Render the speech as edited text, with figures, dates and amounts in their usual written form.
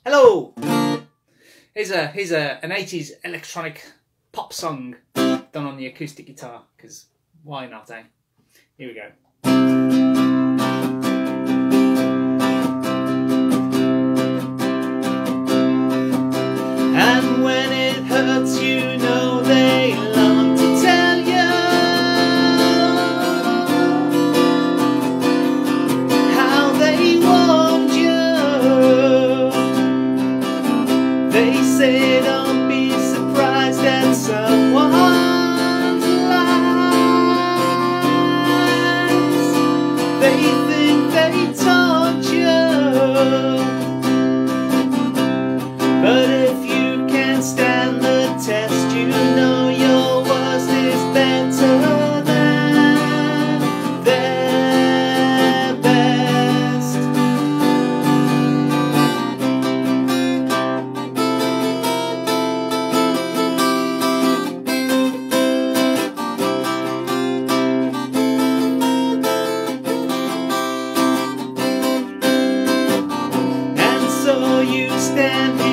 Hello! Here's an 80s electronic pop song done on the acoustic guitar, because why not, eh? Here we go. And when it hurts, you know they long to tell you how they warned you. They say don't be surprised at someone's lies. They think they taught you, but if you can't stand the test, you know your worst is better than their best. And so you stand here